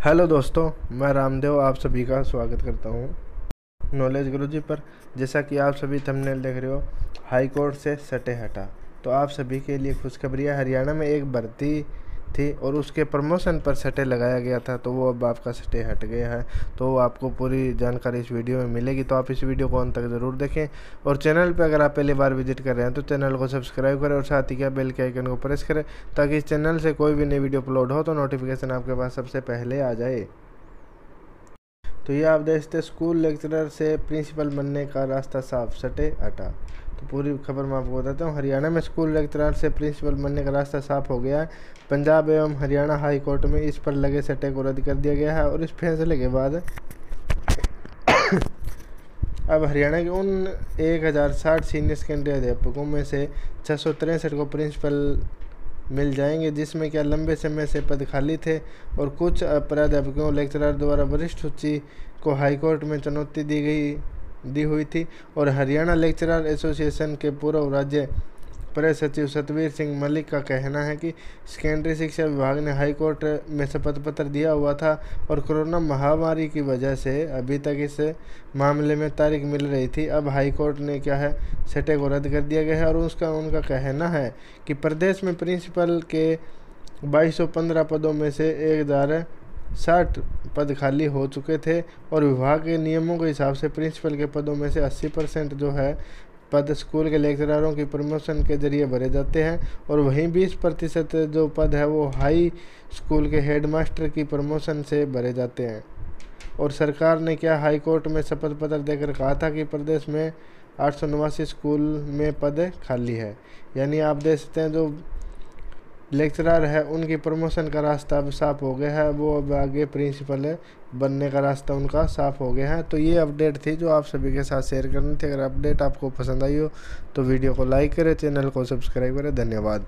Hello दोस्तों, मैं रामदेव आप सभी का स्वागत करता हूं नॉलेज गुरुजी पर। जैसा कि आप सभी थंबनेल देख रहे हो, हाई कोर्ट से सटे हटा। तो आप सभी के लिए खुशखबरी है। हरियाणा में एक भर्ती थी और उसके प्रमोशन पर सटे लगाया गया था, तो वो अब आपका सटे हट गया है। तो आपको पूरी जानकारी इस वीडियो में मिलेगी, तो आप इस वीडियो को अंत तक ज़रूर देखें। और चैनल पर अगर आप पहली बार विजिट कर रहे हैं तो चैनल को सब्सक्राइब करें और साथ ही क्या बेल के आइकन को प्रेस करें, ताकि इस चैनल से कोई भी नई वीडियो अपलोड हो तो नोटिफिकेशन आपके पास सबसे पहले आ जाए। तो ये आप देख सकते, स्कूल लेक्चरर से प्रिंसिपल बनने का रास्ता साफ, सटे हटा। तो पूरी खबर मैं आपको बताता हूँ। हरियाणा में स्कूल लेक्चरर से प्रिंसिपल बनने का रास्ता साफ हो गया है। पंजाब एवं हरियाणा हाई कोर्ट में इस पर लगे सटे को रद्द कर दिया गया है और इस फैसले के बाद अब हरियाणा के उन 1060 सीनियर सेकेंडरी अध्यापकों में से 663 को प्रिंसिपल मिल जाएंगे, जिसमें क्या लंबे समय से पद खाली थे और कुछ प्राध्यापकों लेक्चरर द्वारा वरिष्ठ सूची को हाईकोर्ट में चुनौती दी हुई थी। और हरियाणा लेक्चरर एसोसिएशन के पूर्व राज्य प्रेस सचिव सतवीर सिंह मलिक का कहना है कि सेकेंडरी शिक्षा विभाग ने हाईकोर्ट में शपथ पत्र दिया हुआ था और कोरोना महामारी की वजह से अभी तक इस मामले में तारीख मिल रही थी। अब हाईकोर्ट ने क्या है, सटे को रद्द कर दिया गया है और उनका कहना है कि प्रदेश में प्रिंसिपल के 2215 पदों में से 1060 पद खाली हो चुके थे और विभाग के नियमों के हिसाब से प्रिंसिपल के पदों में से 80% जो है पद स्कूल के लेक्चररों की प्रमोशन के जरिए भरे जाते हैं और वहीं 20% जो पद है वो हाई स्कूल के हेडमास्टर की प्रमोशन से भरे जाते हैं। और सरकार ने क्या हाई कोर्ट में शपथ पत्र देकर कहा था कि प्रदेश में 889 स्कूल में पद खाली है। यानी आप देख सकते हैं, जो लेक्चरर है उनकी प्रमोशन का रास्ता अब साफ हो गया है, वो अब आगे प्रिंसिपल बनने का रास्ता उनका साफ हो गया है। तो ये अपडेट थी जो आप सभी के साथ शेयर करनी थी। अगर अपडेट आपको पसंद आई हो तो वीडियो को लाइक करें, चैनल को सब्सक्राइब करें। धन्यवाद।